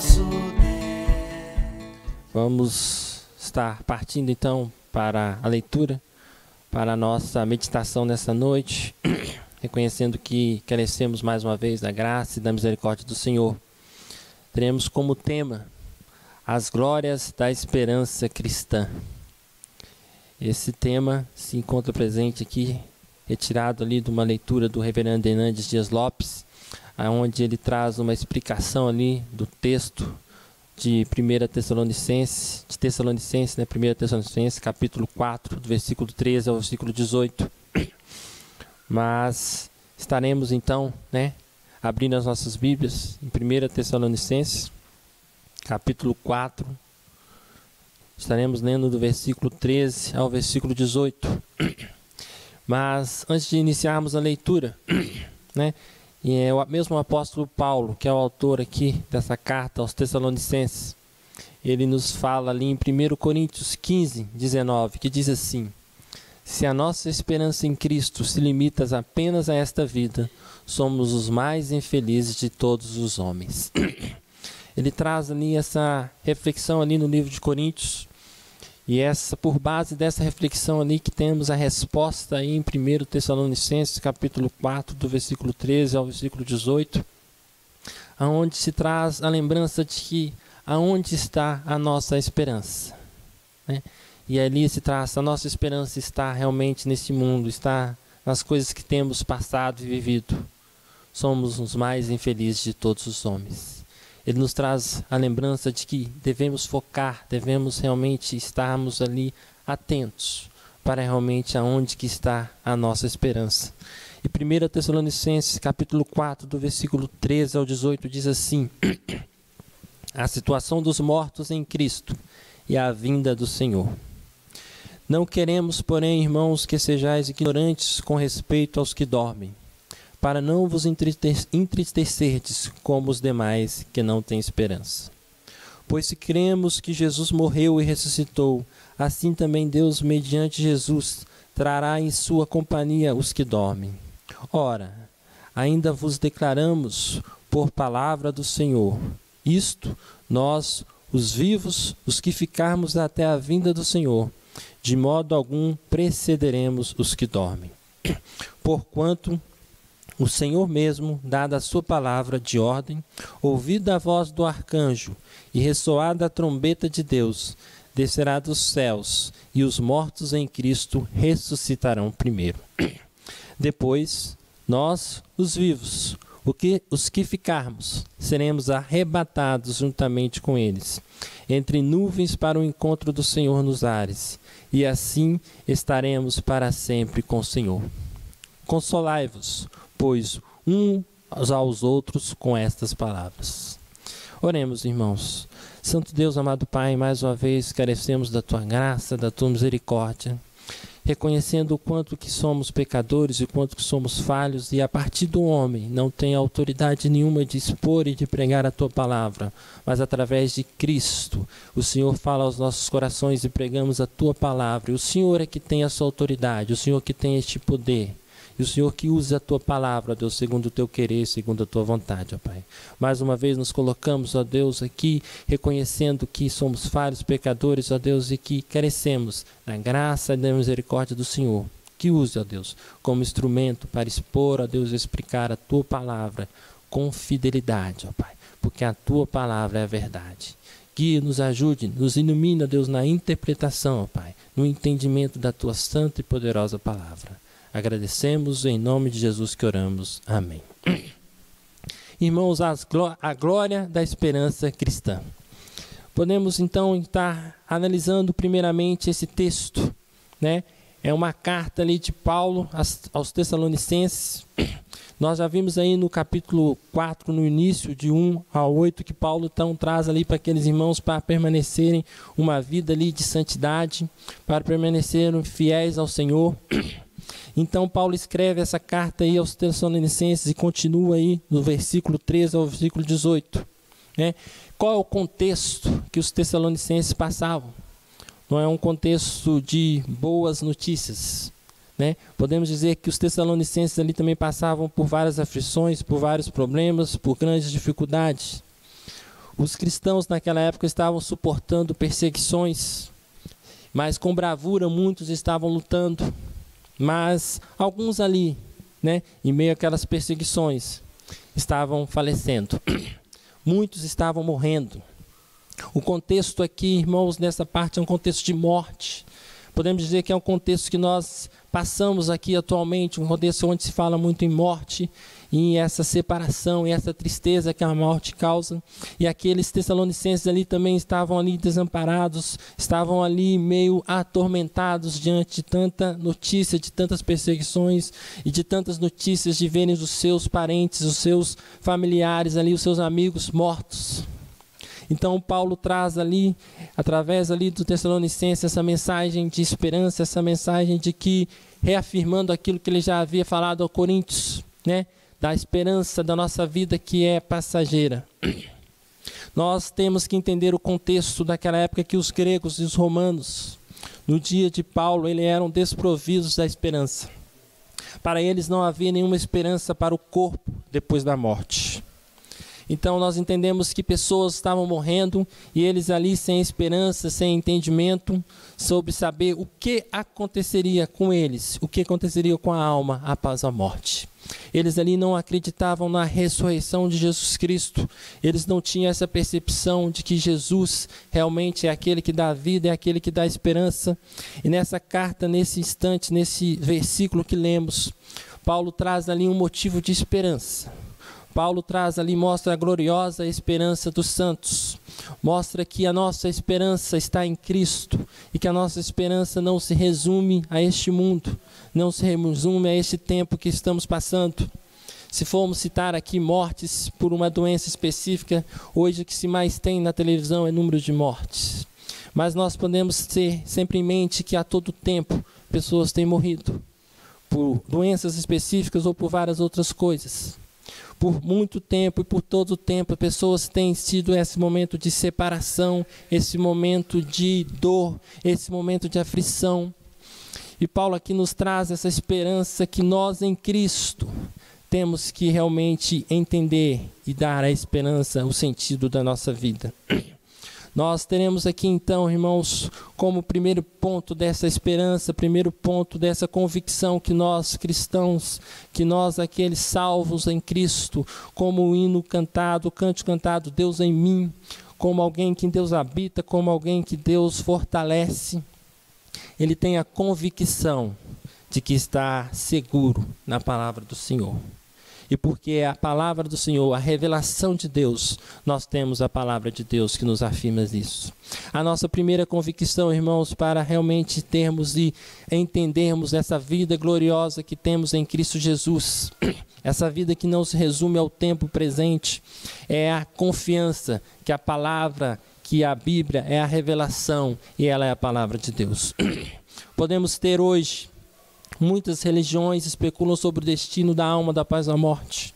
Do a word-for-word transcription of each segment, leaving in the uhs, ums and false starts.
nosso Deus. Vamos estar partindo então para a leitura, para a nossa meditação nessa noite, reconhecendo que carecemos mais uma vez da graça e da misericórdia do Senhor. Teremos como tema as glórias da esperança cristã. Esse tema se encontra presente aqui, retirado ali de uma leitura do reverendo Hernandes Dias Lopes, onde ele traz uma explicação ali do texto de primeira Tessalonicenses, de Tessalonicenses, né? primeira Tessalonicenses, capítulo quatro, do versículo treze ao versículo dezoito. Mas estaremos então, né, abrindo as nossas Bíblias em primeira Tessalonicenses, capítulo quatro. Estaremos lendo do versículo treze ao versículo dezoito. Mas antes de iniciarmos a leitura, né, e é o mesmo apóstolo Paulo, que é o autor aqui dessa carta aos Tessalonicenses, ele nos fala ali em primeira Coríntios quinze, dezenove, que diz assim: se a nossa esperança em Cristo se limita apenas a esta vida, somos os mais infelizes de todos os homens. Ele traz ali essa reflexão ali no livro de Coríntios, e essa, por base dessa reflexão ali que temos a resposta aí em primeira Tessalonicenses, capítulo quatro, do versículo treze ao versículo dezoito, aonde se traz a lembrança de que aonde está a nossa esperança, né? E ali se traz, a nossa esperança está realmente nesse mundo, está nas coisas que temos passado e vivido. Somos os mais infelizes de todos os homens. Ele nos traz a lembrança de que devemos focar, devemos realmente estarmos ali atentos para realmente aonde que está a nossa esperança. E primeira Tessalonicenses, capítulo quatro, do versículo treze ao dezoito, diz assim: a situação dos mortos em Cristo e a vinda do Senhor. Não queremos, porém, irmãos, que sejais ignorantes com respeito aos que dormem, para não vos entristecerdes como os demais que não têm esperança. Pois se cremos que Jesus morreu e ressuscitou, assim também Deus, mediante Jesus, trará em sua companhia os que dormem. Ora, ainda vos declaramos por palavra do Senhor, isto, nós, os vivos, os que ficarmos até a vinda do Senhor, de modo algum precederemos os que dormem. Porquanto o Senhor mesmo, dada a sua palavra de ordem, ouvida a voz do arcanjo e ressoada a trombeta de Deus, descerá dos céus, e os mortos em Cristo ressuscitarão primeiro. Depois, nós, os vivos, o que, os que ficarmos, seremos arrebatados juntamente com eles, entre nuvens para o encontro do Senhor nos ares, e assim estaremos para sempre com o Senhor. Consolai-vos, pois, uns aos outros com estas palavras. Oremos, irmãos. Santo Deus, amado Pai, mais uma vez carecemos da Tua graça, da Tua misericórdia, reconhecendo o quanto que somos pecadores e o quanto que somos falhos, e a partir do homem não tem autoridade nenhuma de expor e de pregar a Tua palavra, mas através de Cristo, o Senhor fala aos nossos corações e pregamos a Tua palavra, e o Senhor é que tem essa autoridade, o Senhor que tem este poder. E o Senhor que usa a Tua palavra, ó Deus, segundo o Teu querer, segundo a Tua vontade, ó Pai. Mais uma vez nos colocamos, ó Deus, aqui, reconhecendo que somos falhos, pecadores, ó Deus, e que carecemos da graça e da misericórdia do Senhor. Que use, ó Deus, como instrumento para expor, ó Deus, e explicar a Tua palavra com fidelidade, ó Pai. Porque a Tua palavra é a verdade. Que nos ajude, nos ilumine, ó Deus, na interpretação, ó Pai, no entendimento da Tua santa e poderosa palavra. Agradecemos em nome de Jesus que oramos. Amém. Irmãos, a glória da esperança cristã. Podemos então estar analisando primeiramente esse texto, né? É uma carta ali de Paulo aos Tessalonicenses. Nós já vimos aí no capítulo quatro, no início, de um a oito, que Paulo então traz ali para aqueles irmãos para permanecerem uma vida ali de santidade, para permanecerem fiéis ao Senhor. Então Paulo escreve essa carta aí aos Tessalonicenses e continua aí no versículo treze ao versículo dezoito. Né? Qual é o contexto que os Tessalonicenses passavam? Não é um contexto de boas notícias, né? Podemos dizer que os Tessalonicenses ali também passavam por várias aflições, por vários problemas, por grandes dificuldades. Os cristãos naquela época estavam suportando perseguições, mas com bravura muitos estavam lutando. Mas alguns ali, né, em meio àquelas perseguições, estavam falecendo. Muitos estavam morrendo. O contexto aqui, irmãos, nessa parte é um contexto de morte. Podemos dizer que é um contexto que nós passamos aqui atualmente, um contexto onde se fala muito em morte, em essa separação, em essa tristeza que a morte causa. E aqueles tessalonicenses ali também estavam ali desamparados, estavam ali meio atormentados diante de tanta notícia, de tantas perseguições e de tantas notícias de verem os seus parentes, os seus familiares ali, os seus amigos mortos. Então Paulo traz ali, através ali do Tessalonicenses, essa mensagem de esperança, essa mensagem de que, reafirmando aquilo que ele já havia falado aos Coríntios, né, da esperança da nossa vida que é passageira. Nós temos que entender o contexto daquela época que os gregos e os romanos, no dia de Paulo, eles eram desprovidos da esperança. Para eles não havia nenhuma esperança para o corpo depois da morte. Então nós entendemos que pessoas estavam morrendo e eles ali sem esperança, sem entendimento sobre saber o que aconteceria com eles, o que aconteceria com a alma após a morte. Eles ali não acreditavam na ressurreição de Jesus Cristo, eles não tinham essa percepção de que Jesus realmente é aquele que dá vida, é aquele que dá esperança. E nessa carta, nesse instante, nesse versículo que lemos, Paulo traz ali um motivo de esperança. Paulo traz ali, mostra a gloriosa esperança dos santos. Mostra que a nossa esperança está em Cristo e que a nossa esperança não se resume a este mundo, não se resume a este tempo que estamos passando. Se formos citar aqui mortes por uma doença específica, hoje o que se mais tem na televisão é número de mortes. Mas nós podemos ter sempre em mente que a todo tempo pessoas têm morrido por doenças específicas ou por várias outras coisas. Por muito tempo e por todo o tempo, pessoas têm tido esse momento de separação, esse momento de dor, esse momento de aflição. E Paulo aqui nos traz essa esperança que nós em Cristo temos que realmente entender e dar à esperança o sentido da nossa vida. Nós teremos aqui então, irmãos, como primeiro ponto dessa esperança, primeiro ponto dessa convicção que nós cristãos, que nós aqueles salvos em Cristo, como o hino cantado, o cântico cantado, Deus em mim, como alguém que Deus habita, como alguém que Deus fortalece, ele tem a convicção de que está seguro na palavra do Senhor. E porque é a palavra do Senhor, a revelação de Deus, nós temos a palavra de Deus que nos afirma isso. A nossa primeira convicção, irmãos, para realmente termos e entendermos essa vida gloriosa que temos em Cristo Jesus, essa vida que não se resume ao tempo presente, é a confiança que a palavra, que a Bíblia é a revelação e ela é a palavra de Deus. Podemos ter hoje muitas religiões especulam sobre o destino da alma após a morte.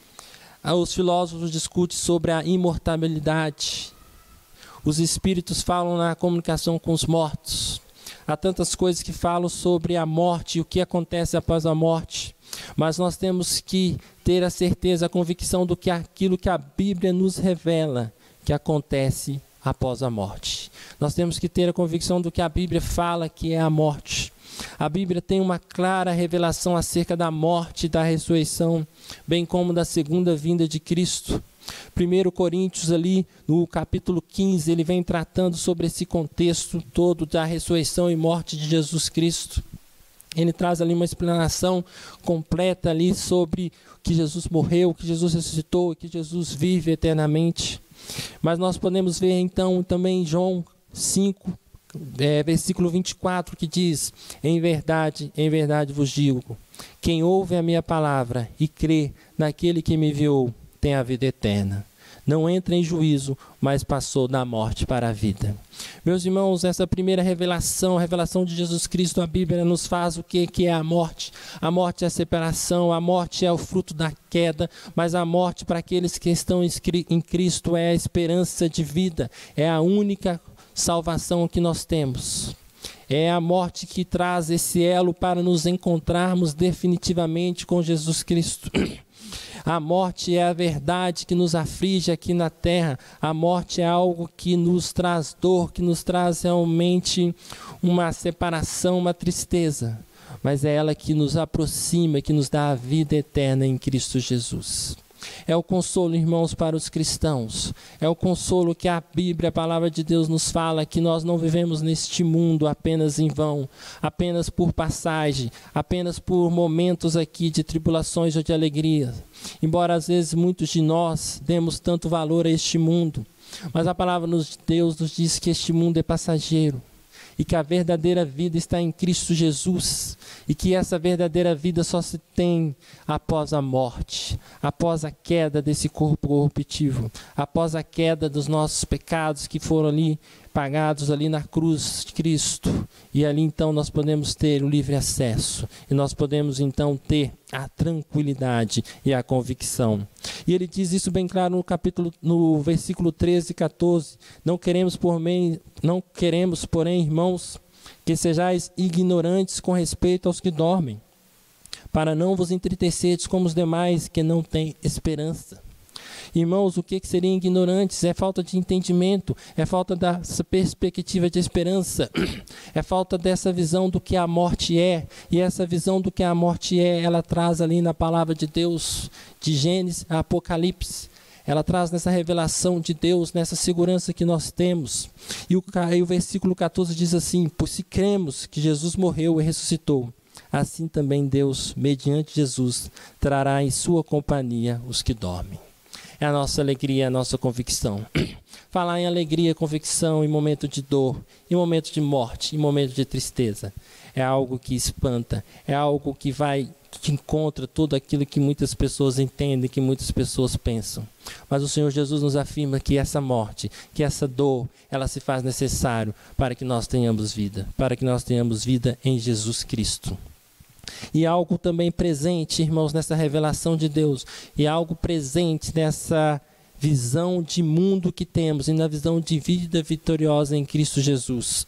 Os filósofos discutem sobre a imortalidade. Os espíritos falam na comunicação com os mortos. Há tantas coisas que falam sobre a morte e o que acontece após a morte. Mas nós temos que ter a certeza, a convicção do que aquilo que a Bíblia nos revela que acontece após a morte. Nós temos que ter a convicção do que a Bíblia fala que é a morte. A Bíblia tem uma clara revelação acerca da morte e da ressurreição, bem como da segunda vinda de Cristo. primeiro Coríntios ali no capítulo quinze, ele vem tratando sobre esse contexto todo da ressurreição e morte de Jesus Cristo. Ele traz ali uma explanação completa ali sobre que Jesus morreu, que Jesus ressuscitou e que Jesus vive eternamente. Mas nós podemos ver então também em João cinco, É, versículo vinte e quatro, que diz: em verdade, em verdade vos digo, quem ouve a minha palavra e crê naquele que me enviou, tem a vida eterna. Não entra em juízo, mas passou da morte para a vida. Meus irmãos, essa primeira revelação, a revelação de Jesus Cristo, a Bíblia nos faz o que, que é a morte. A morte é a separação, a morte é o fruto da queda, mas a morte para aqueles que estão em Cristo é a esperança de vida, é a única salvação que nós temos. É a morte que traz esse elo para nos encontrarmos definitivamente com Jesus Cristo. A morte é a verdade que nos aflige aqui na terra. A morte é algo que nos traz dor, que nos traz realmente uma separação, uma tristeza. Mas é ela que nos aproxima, que nos dá a vida eterna em Cristo Jesus. É o consolo, irmãos, para os cristãos. É o consolo que a Bíblia, a palavra de Deus, nos fala, que nós não vivemos neste mundo apenas em vão, apenas por passagem, apenas por momentos aqui de tribulações ou de alegria. Embora às vezes muitos de nós demos tanto valor a este mundo, mas a palavra de Deus nos diz que este mundo é passageiro. E que a verdadeira vida está em Cristo Jesus. E que essa verdadeira vida só se tem após a morte, após a queda desse corpo corruptível, após a queda dos nossos pecados que foram ali pagados ali na cruz de Cristo. E ali então nós podemos ter o livre acesso. E nós podemos então ter a tranquilidade e a convicção. E ele diz isso bem claro no capítulo, no versículo treze e quatorze. Não queremos, por meio, não queremos, porém, irmãos, que sejais ignorantes com respeito aos que dormem, para não vos entristecerdes como os demais que não têm esperança. Irmãos, o que seria ignorantes? É falta de entendimento, é falta dessa perspectiva de esperança, é falta dessa visão do que a morte é. E essa visão do que a morte é, ela traz ali na palavra de Deus, de Gênesis a Apocalipse. Ela traz nessa revelação de Deus, nessa segurança que nós temos. E o, e o versículo quatorze diz assim: por se cremos que Jesus morreu e ressuscitou, assim também Deus, mediante Jesus, trará em sua companhia os que dormem. É a nossa alegria, a nossa convicção. Falar em alegria, convicção em momento de dor, em momento de morte, em momento de tristeza, é algo que espanta, é algo que vai de encontro a tudo aquilo que muitas pessoas entendem, que muitas pessoas pensam. Mas o Senhor Jesus nos afirma que essa morte, que essa dor, ela se faz necessário para que nós tenhamos vida, para que nós tenhamos vida em Jesus Cristo. E algo também presente, irmãos, nessa revelação de Deus, e algo presente nessa visão de mundo que temos, e na visão de vida vitoriosa em Cristo Jesus,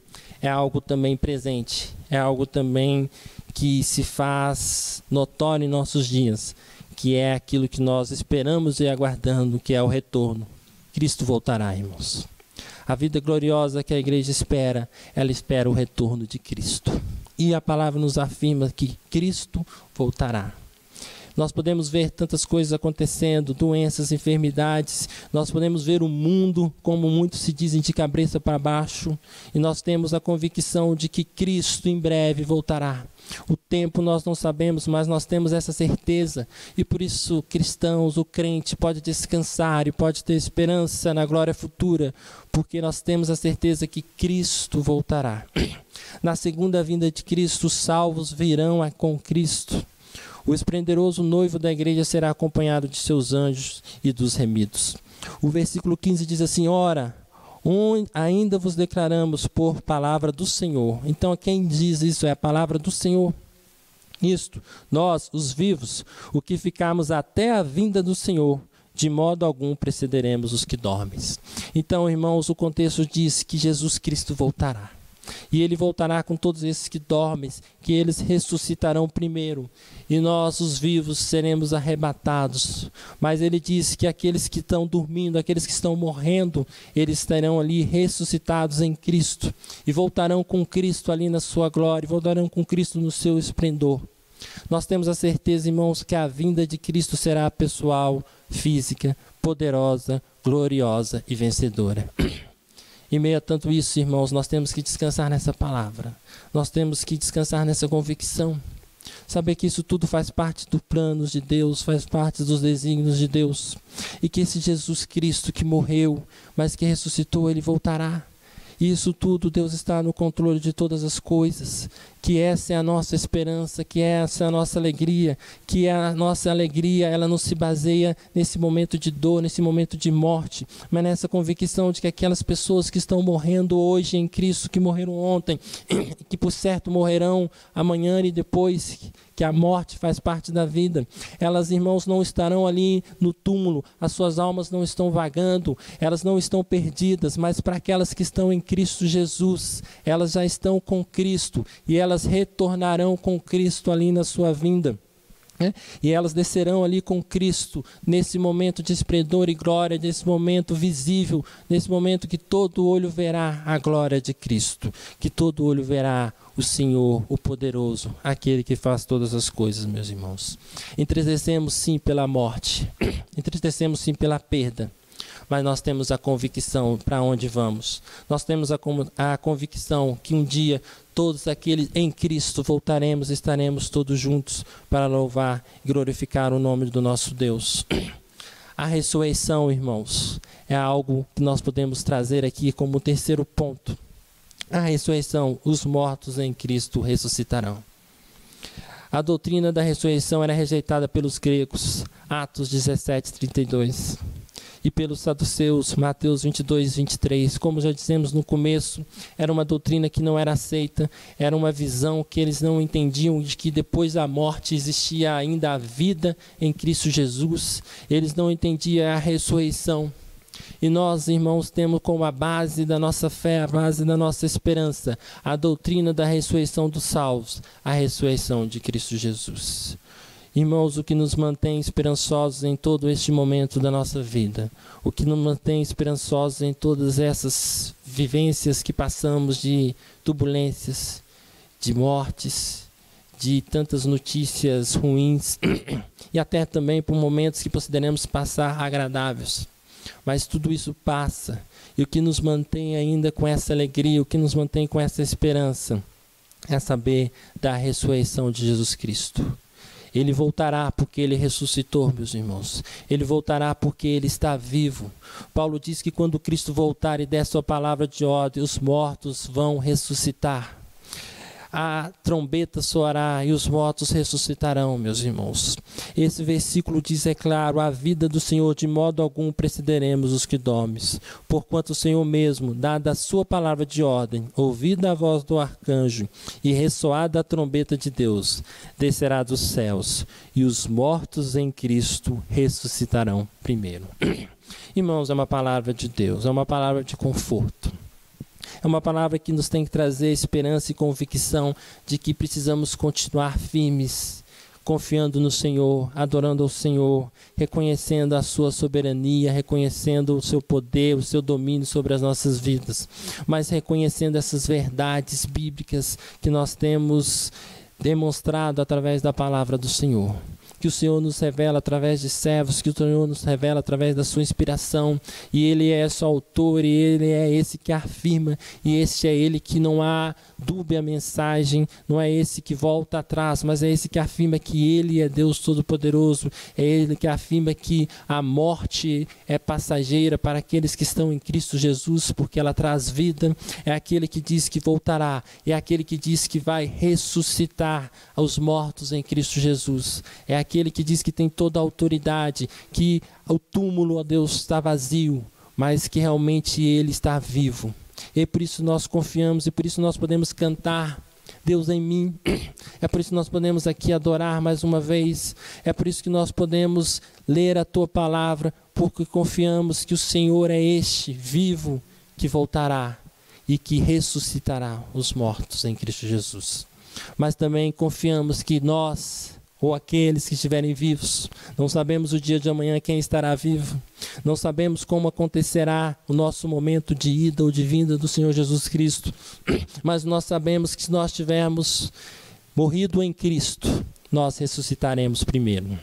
é algo também presente, é algo também que se faz notório em nossos dias, que é aquilo que nós esperamos e aguardando, que é o retorno. Cristo voltará, irmãos. A vida gloriosa que a igreja espera, ela espera o retorno de Cristo. E a palavra nos afirma que Cristo voltará. Nós podemos ver tantas coisas acontecendo, doenças, enfermidades. Nós podemos ver o mundo, como muitos se dizem, de cabeça para baixo. E nós temos a convicção de que Cristo em breve voltará. O tempo nós não sabemos, mas nós temos essa certeza. E por isso, cristãos, o crente pode descansar e pode ter esperança na glória futura, porque nós temos a certeza que Cristo voltará. Na segunda vinda de Cristo, os salvos virão com Cristo. O esplendoroso noivo da igreja será acompanhado de seus anjos e dos remidos. O versículo quinze diz assim: ora, um, ainda vos declaramos por palavra do Senhor. Então quem diz isso é a palavra do Senhor. Isto, nós, os vivos, o que ficamos até a vinda do Senhor, de modo algum precederemos os que dormem. Então, irmãos, o contexto diz que Jesus Cristo voltará. E ele voltará com todos esses que dormem, que eles ressuscitarão primeiro, e nós, os vivos, seremos arrebatados. Mas ele diz que aqueles que estão dormindo, aqueles que estão morrendo, eles estarão ali ressuscitados em Cristo, e voltarão com Cristo ali na sua glória, e voltarão com Cristo no seu esplendor. Nós temos a certeza, irmãos, que a vinda de Cristo será pessoal, física, poderosa, gloriosa e vencedora. Em meio a tanto isso, irmãos, nós temos que descansar nessa palavra. Nós temos que descansar nessa convicção. Saber que isso tudo faz parte dos planos de Deus, faz parte dos desígnios de Deus. E que esse Jesus Cristo que morreu, mas que ressuscitou, ele voltará. E isso tudo, Deus está no controle de todas as coisas. Que essa é a nossa esperança, que essa é a nossa alegria, que a nossa alegria, ela não se baseia nesse momento de dor, nesse momento de morte, mas nessa convicção de que aquelas pessoas que estão morrendo hoje em Cristo, que morreram ontem, que por certo morrerão amanhã e depois, que a morte faz parte da vida, elas, irmãos, não estarão ali no túmulo, as suas almas não estão vagando, elas não estão perdidas, mas para aquelas que estão em Cristo Jesus, elas já estão com Cristo, e elas retornarão com Cristo ali na sua vinda. né? E elas descerão ali com Cristo, nesse momento de esplendor e glória, nesse momento visível, nesse momento que todo olho verá a glória de Cristo, que todo olho verá o Senhor, o poderoso, aquele que faz todas as coisas, meus irmãos. Entristecemos sim pela morte, entristecemos sim pela perda, mas nós temos a convicção para onde vamos. Nós temos a, a convicção que um dia todos aqueles em Cristo voltaremos, estaremos todos juntos para louvar e glorificar o nome do nosso Deus. A ressurreição, irmãos, é algo que nós podemos trazer aqui como terceiro ponto. A ressurreição, os mortos em Cristo ressuscitarão. A doutrina da ressurreição era rejeitada pelos gregos, Atos dezessete, trinta e dois. E pelos saduceus, Mateus vinte e dois, vinte e três. Como já dissemos no começo, era uma doutrina que não era aceita, era uma visão que eles não entendiam, de que depois da morte existia ainda a vida em Cristo Jesus. Eles não entendiam a ressurreição. E nós, irmãos, temos como a base da nossa fé, a base da nossa esperança, a doutrina da ressurreição dos salvos, a ressurreição de Cristo Jesus. Irmãos, o que nos mantém esperançosos em todo este momento da nossa vida, o que nos mantém esperançosos em todas essas vivências que passamos de turbulências, de mortes, de tantas notícias ruins e até também por momentos que consideramos passar agradáveis. Mas tudo isso passa, e o que nos mantém ainda com essa alegria, o que nos mantém com essa esperança, é saber da ressurreição de Jesus Cristo. Ele voltará porque Ele ressuscitou, meus irmãos. Ele voltará porque Ele está vivo. Paulo diz que quando Cristo voltar e der sua palavra de ordem, os mortos vão ressuscitar. A trombeta soará e os mortos ressuscitarão, meus irmãos. Esse versículo diz, é claro, a vida do Senhor de modo algum precederemos os que dormes. Porquanto o Senhor mesmo, dada a sua palavra de ordem, ouvida a voz do arcanjo e ressoada a trombeta de Deus, descerá dos céus e os mortos em Cristo ressuscitarão primeiro. Irmãos, é uma palavra de Deus, é uma palavra de conforto. É uma palavra que nos tem que trazer esperança e convicção de que precisamos continuar firmes, confiando no Senhor, adorando ao Senhor, reconhecendo a sua soberania, reconhecendo o seu poder, o seu domínio sobre as nossas vidas, mas reconhecendo essas verdades bíblicas que nós temos demonstrado através da palavra do Senhor. Que o Senhor nos revela através de servos, que o Senhor nos revela através da sua inspiração, e Ele é o autor, e Ele é esse que afirma, e esse é Ele que não há dúbia a mensagem, não é esse que volta atrás, mas é esse que afirma que Ele é Deus Todo-Poderoso, é Ele que afirma que a morte é passageira para aqueles que estão em Cristo Jesus, porque ela traz vida, é aquele que diz que voltará, é aquele que diz que vai ressuscitar aos mortos em Cristo Jesus, é aquele que diz que tem toda a autoridade, que o túmulo, ó Deus, está vazio, mas que realmente Ele está vivo. E por isso nós confiamos, e por isso nós podemos cantar, Deus em mim. É por isso que nós podemos aqui adorar mais uma vez. É por isso que nós podemos ler a Tua palavra, porque confiamos que o Senhor é este, vivo, que voltará e que ressuscitará os mortos em Cristo Jesus. Mas também confiamos que nós, ou aqueles que estiverem vivos, não sabemos o dia de amanhã quem estará vivo, não sabemos como acontecerá o nosso momento de ida ou de vinda do Senhor Jesus Cristo, mas nós sabemos que se nós tivermos morrido em Cristo, nós ressuscitaremos primeiro.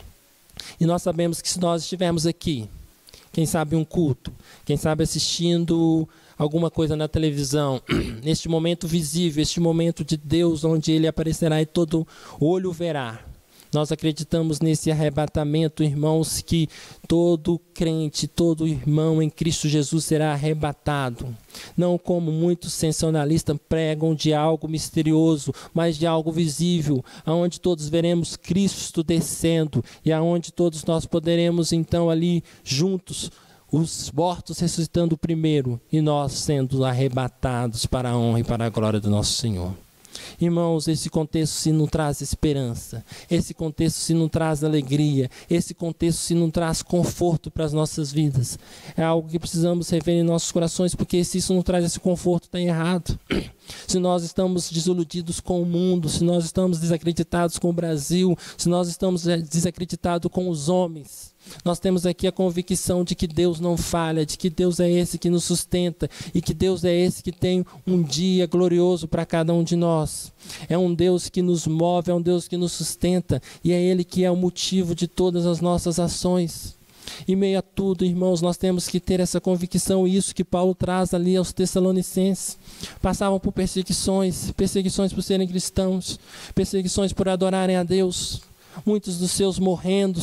E nós sabemos que se nós estivermos aqui, quem sabe um culto, quem sabe assistindo alguma coisa na televisão, neste momento visível, este momento de Deus, onde Ele aparecerá e todo olho verá, nós acreditamos nesse arrebatamento, irmãos, que todo crente, todo irmão em Cristo Jesus será arrebatado. Não como muitos sensacionalistas pregam de algo misterioso, mas de algo visível, aonde todos veremos Cristo descendo e aonde todos nós poderemos então ali juntos, os mortos ressuscitando primeiro e nós sendo arrebatados para a honra e para a glória do nosso Senhor. Irmãos, esse contexto se não traz esperança, esse contexto se não traz alegria, esse contexto se não traz conforto para as nossas vidas. É algo que precisamos rever em nossos corações, porque se isso não traz esse conforto, está errado. se nós estamos desiludidos com o mundo, se nós estamos desacreditados com o Brasil, se nós estamos desacreditados com os homens, nós temos aqui a convicção de que Deus não falha, de que Deus é esse que nos sustenta e que Deus é esse que tem um dia glorioso para cada um de nós. É um Deus que nos move, é um Deus que nos sustenta e é Ele que é o motivo de todas as nossas ações. Em meio a tudo, irmãos, nós temos que ter essa convicção, isso que Paulo traz ali aos Tessalonicenses. Passavam por perseguições, perseguições por serem cristãos, perseguições por adorarem a Deus, muitos dos seus morrendo,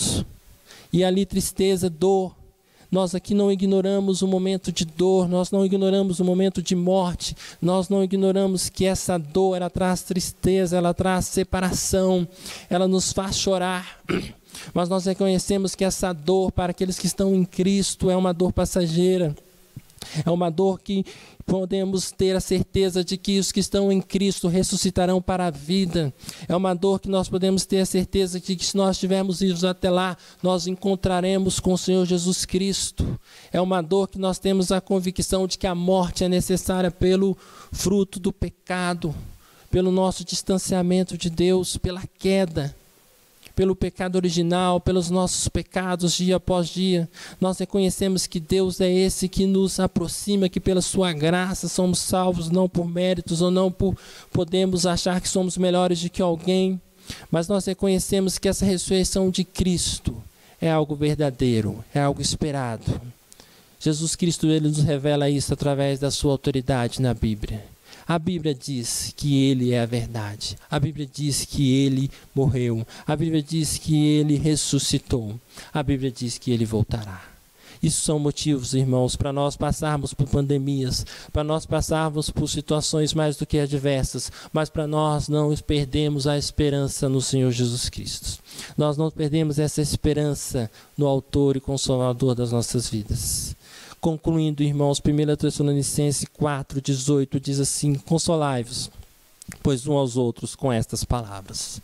e ali tristeza, dor. Nós aqui não ignoramos o momento de dor, nós não ignoramos o momento de morte, nós não ignoramos que essa dor, ela traz tristeza, ela traz separação, ela nos faz chorar. Mas nós reconhecemos que essa dor para aqueles que estão em Cristo é uma dor passageira. É uma dor que podemos ter a certeza de que os que estão em Cristo ressuscitarão para a vida. É uma dor que nós podemos ter a certeza de que se nós estivermos vivos até lá, nós encontraremos com o Senhor Jesus Cristo. É uma dor que nós temos a convicção de que a morte é necessária pelo fruto do pecado, pelo nosso distanciamento de Deus, pela queda, pelo pecado original, pelos nossos pecados dia após dia. Nós reconhecemos que Deus é esse que nos aproxima, que pela sua graça somos salvos, não por méritos ou não por podemos achar que somos melhores do que alguém, mas nós reconhecemos que essa ressurreição de Cristo é algo verdadeiro, é algo esperado. Jesus Cristo, Ele nos revela isso através da sua autoridade na Bíblia. A Bíblia diz que Ele é a verdade. A Bíblia diz que Ele morreu. A Bíblia diz que Ele ressuscitou. A Bíblia diz que Ele voltará. Isso são motivos, irmãos, para nós passarmos por pandemias, para nós passarmos por situações mais do que adversas, mas para nós não perdermos a esperança no Senhor Jesus Cristo. Nós não perdemos essa esperança no Autor e Consolador das nossas vidas. Concluindo, irmãos, primeira Tessalonicenses quatro, dezoito diz assim: consolai-vos, pois uns aos outros com estas palavras.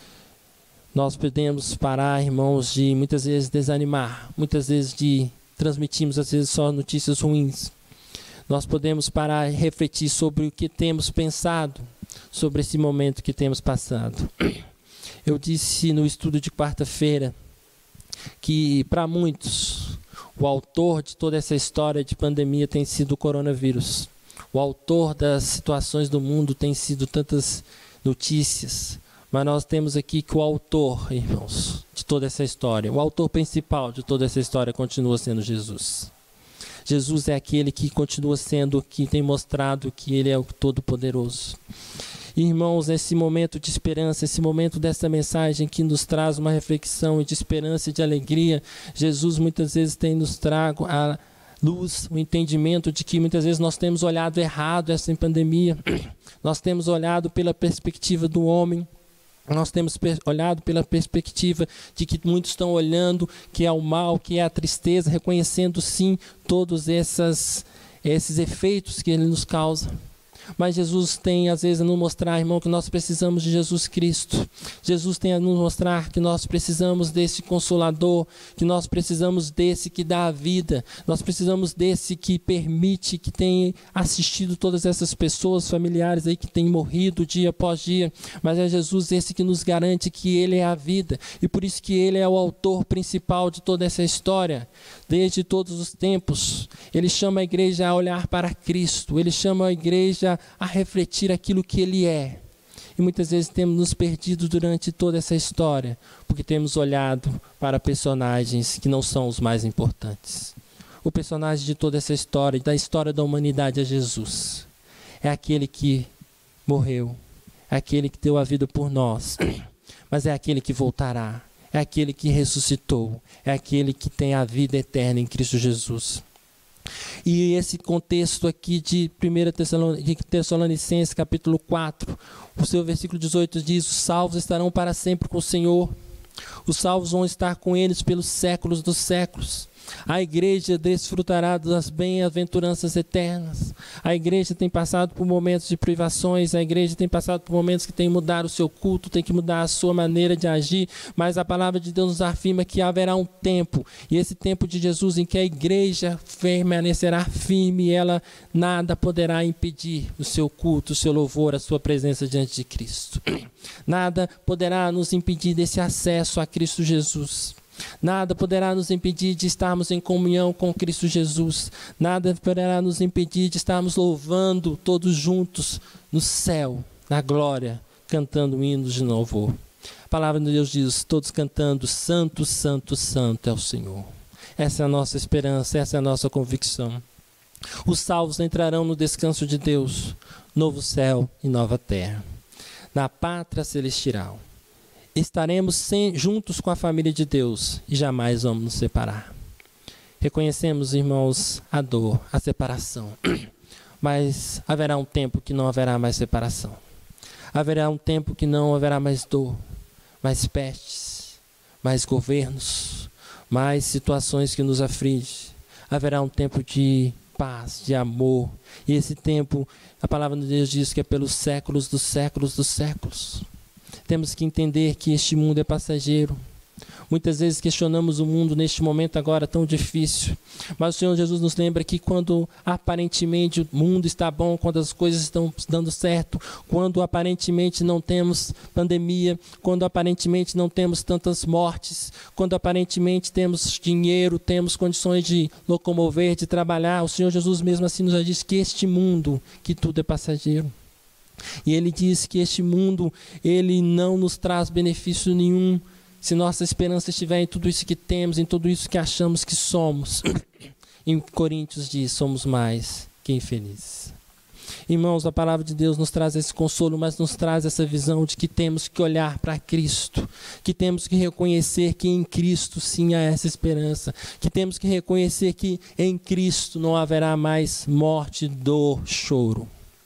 Nós podemos parar, irmãos, de muitas vezes desanimar, muitas vezes de transmitirmos às vezes só notícias ruins. Nós podemos parar e refletir sobre o que temos pensado, sobre esse momento que temos passado. Eu disse no estudo de quarta-feira que para muitos o autor de toda essa história de pandemia tem sido o coronavírus. O autor das situações do mundo tem sido tantas notícias. Mas nós temos aqui que o autor, irmãos, de toda essa história, o autor principal de toda essa história continua sendo Jesus. Jesus é aquele que continua sendo, que tem mostrado que Ele é o Todo-Poderoso. Irmãos, esse momento de esperança, esse momento dessa mensagem que nos traz uma reflexão de esperança e de alegria, Jesus muitas vezes tem nos trago a luz, o entendimento de que muitas vezes nós temos olhado errado essa pandemia, nós temos olhado pela perspectiva do homem, nós temos olhado pela perspectiva de que muitos estão olhando que é o mal, que é a tristeza, reconhecendo sim todos essas, esses efeitos que ele nos causa. Mas Jesus tem, às vezes, a nos mostrar, irmão, que nós precisamos de Jesus Cristo. Jesus tem a nos mostrar que nós precisamos desse Consolador, que nós precisamos desse que dá a vida, nós precisamos desse que permite, que tem assistido todas essas pessoas, familiares aí que têm morrido dia após dia. Mas é Jesus esse que nos garante que Ele é a vida. E por isso que Ele é o autor principal de toda essa história. Desde todos os tempos, Ele chama a igreja a olhar para Cristo, Ele chama a igreja a refletir aquilo que Ele é. E muitas vezes temos nos perdido durante toda essa história, porque temos olhado para personagens que não são os mais importantes. O personagem de toda essa história, da história da humanidade, é Jesus. É aquele que morreu, é aquele que deu a vida por nós, mas é aquele que voltará. É aquele que ressuscitou, é aquele que tem a vida eterna em Cristo Jesus. E esse contexto aqui de primeira Tessalonicenses capítulo quatro, o seu versículo dezoito diz: os salvos estarão para sempre com o Senhor, os salvos vão estar com eles pelos séculos dos séculos. A igreja desfrutará das bem-aventuranças eternas. A igreja tem passado por momentos de privações, a igreja tem passado por momentos que tem que mudar o seu culto, tem que mudar a sua maneira de agir, mas a palavra de Deus nos afirma que haverá um tempo, e esse tempo de Jesus em que a igreja permanecerá firme e ela nada poderá impedir o seu culto, o seu louvor, a sua presença diante de Cristo. Nada poderá nos impedir desse acesso a Cristo Jesus. Nada poderá nos impedir de estarmos em comunhão com Cristo Jesus. Nada poderá nos impedir de estarmos louvando todos juntos no céu, na glória, cantando hinos de louvor. A palavra de Deus diz, todos cantando, Santo, Santo, Santo é o Senhor. Essa é a nossa esperança, essa é a nossa convicção. Os salvos entrarão no descanso de Deus, novo céu e nova terra, na pátria celestial. Estaremos sem, juntos com a família de Deus e jamais vamos nos separar. Reconhecemos, irmãos, a dor, a separação, mas haverá um tempo que não haverá mais separação. Haverá um tempo que não haverá mais dor, mais pestes, mais governos, mais situações que nos afligem. Haverá um tempo de paz, de amor, e esse tempo, a palavra de Deus diz que é pelos séculos dos séculos dos séculos. Temos que entender que este mundo é passageiro. Muitas vezes questionamos o mundo neste momento agora tão difícil. Mas o Senhor Jesus nos lembra que quando aparentemente o mundo está bom, quando as coisas estão dando certo, quando aparentemente não temos pandemia, quando aparentemente não temos tantas mortes, quando aparentemente temos dinheiro, temos condições de locomover, de trabalhar, o Senhor Jesus mesmo assim nos diz que este mundo, que tudo é passageiro. E Ele diz que este mundo, Ele não nos traz benefício nenhum, se nossa esperança estiver em tudo isso que temos, em tudo isso que achamos que somos. Em Coríntios diz, somos mais que infelizes. Irmãos, a palavra de Deus nos traz esse consolo, mas nos traz essa visão de que temos que olhar para Cristo, que temos que reconhecer que em Cristo sim há essa esperança, que temos que reconhecer que em Cristo não haverá mais morte, dor, choro.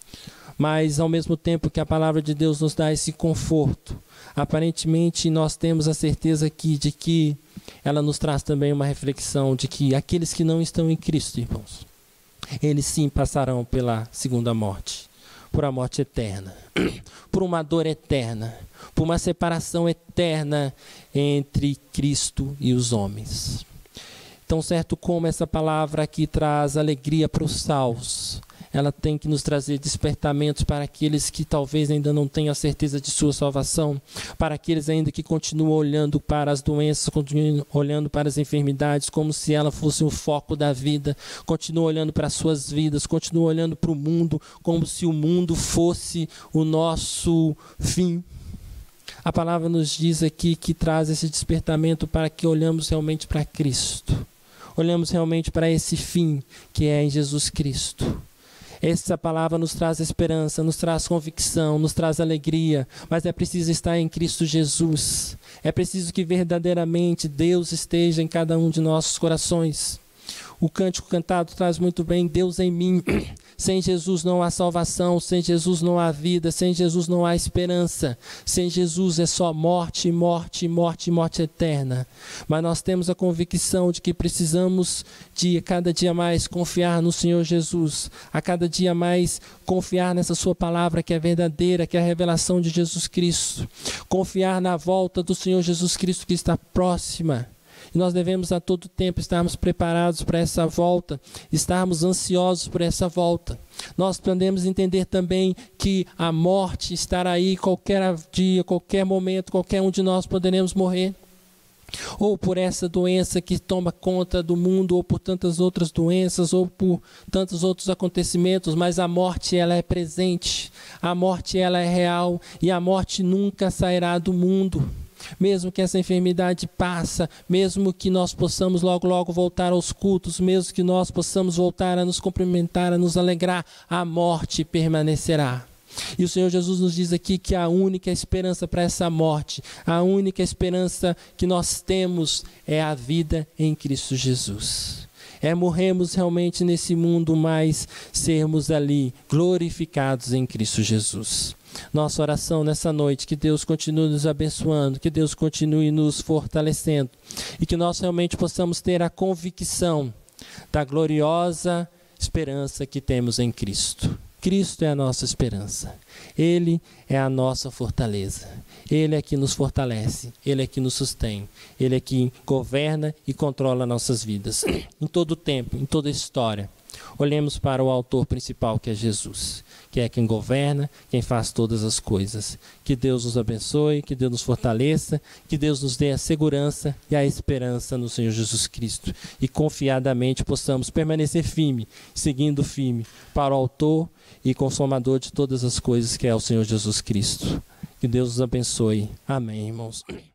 Mas ao mesmo tempo que a palavra de Deus nos dá esse conforto, aparentemente nós temos a certeza aqui de que ela nos traz também uma reflexão de que aqueles que não estão em Cristo, irmãos, eles sim passarão pela segunda morte, por a morte eterna, por uma dor eterna, por uma separação eterna entre Cristo e os homens. Tão certo como essa palavra aqui traz alegria para os salvos, ela tem que nos trazer despertamentos para aqueles que talvez ainda não tenham a certeza de sua salvação, para aqueles ainda que continuam olhando para as doenças, continuam olhando para as enfermidades como se ela fosse o foco da vida, continuam olhando para as suas vidas, continuam olhando para o mundo como se o mundo fosse o nosso fim. A palavra nos diz aqui que traz esse despertamento para que olhamos realmente para Cristo, olhamos realmente para esse fim que é em Jesus Cristo. Essa palavra nos traz esperança, nos traz convicção, nos traz alegria, mas é preciso estar em Cristo Jesus. É preciso que verdadeiramente Deus esteja em cada um de nossos corações. O cântico cantado traz muito bem, Deus em mim. Sem Jesus não há salvação, sem Jesus não há vida, sem Jesus não há esperança. Sem Jesus é só morte, morte, morte, morte eterna. Mas nós temos a convicção de que precisamos de cada dia mais confiar no Senhor Jesus, a cada dia mais confiar nessa sua palavra que é verdadeira, que é a revelação de Jesus Cristo. Confiar na volta do Senhor Jesus Cristo que está próxima. E nós devemos a todo tempo estarmos preparados para essa volta, estarmos ansiosos por essa volta. Nós podemos entender também que a morte estará aí qualquer dia, qualquer momento, qualquer um de nós poderemos morrer. Ou por essa doença que toma conta do mundo, ou por tantas outras doenças, ou por tantos outros acontecimentos, mas a morte ela é presente, a morte ela é real e a morte nunca sairá do mundo. Mesmo que essa enfermidade passe, mesmo que nós possamos logo, logo voltar aos cultos, mesmo que nós possamos voltar a nos cumprimentar, a nos alegrar, a morte permanecerá. E o Senhor Jesus nos diz aqui que a única esperança para essa morte, a única esperança que nós temos é a vida em Cristo Jesus. É morrermos realmente nesse mundo, mas sermos ali glorificados em Cristo Jesus. Nossa oração nessa noite, que Deus continue nos abençoando, que Deus continue nos fortalecendo e que nós realmente possamos ter a convicção da gloriosa esperança que temos em Cristo. Cristo é a nossa esperança, Ele é a nossa fortaleza, Ele é que nos fortalece, Ele é que nos sustém, Ele é que governa e controla nossas vidas. Em todo o tempo, em toda a história, olhemos para o autor principal, que é Jesus, que é quem governa, quem faz todas as coisas. Que Deus nos abençoe, que Deus nos fortaleça, que Deus nos dê a segurança e a esperança no Senhor Jesus Cristo. E confiadamente possamos permanecer firme, seguindo firme para o autor e consumador de todas as coisas, que é o Senhor Jesus Cristo. Que Deus nos abençoe. Amém, irmãos.